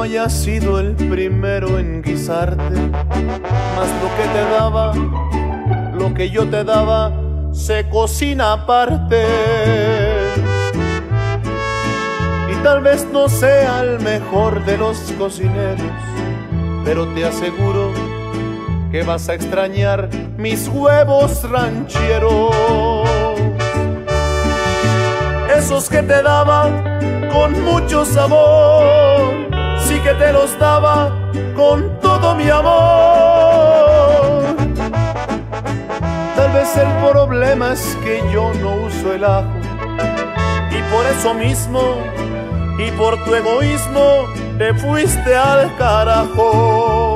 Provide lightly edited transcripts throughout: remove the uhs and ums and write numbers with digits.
no haya sido el primero en guisarte, mas lo que yo te daba, se cocina aparte. Y tal vez no sea el mejor de los cocineros, pero te aseguro que vas a extrañar mis huevos rancheros, esos que te daba con mucho sabor, sí que te los daba con todo mi amor. Tal vez el problema es que yo no uso el ajo, y por eso mismo, y por tu egoísmo, te fuiste al carajo.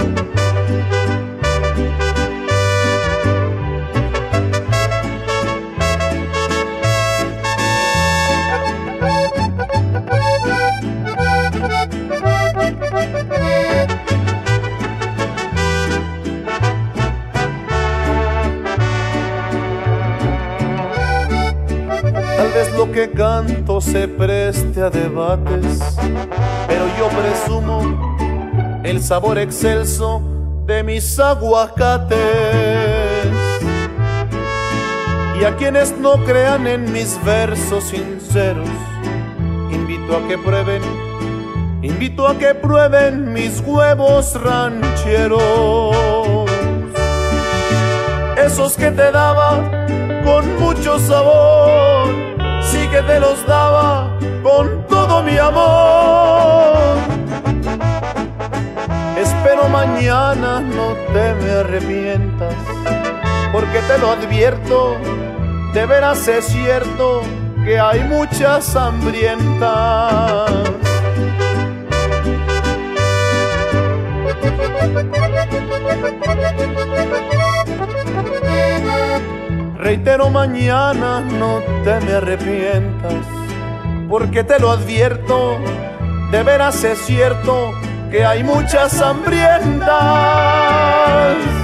Tal vez lo que canto se preste a debates, pero yo presumo el sabor excelso de mis aguacates. Y a quienes no crean en mis versos sinceros, invito a que prueben mis huevos rancheros, esos que te daba con mucho sabor, sí que te los daba con todo mi amor. Espero mañana no te me arrepientas, porque te lo advierto, de veras es cierto que hay muchas hambrientas. Reitero, mañana no te me arrepientas, porque te lo advierto, de veras es cierto que hay muchas hambrientas.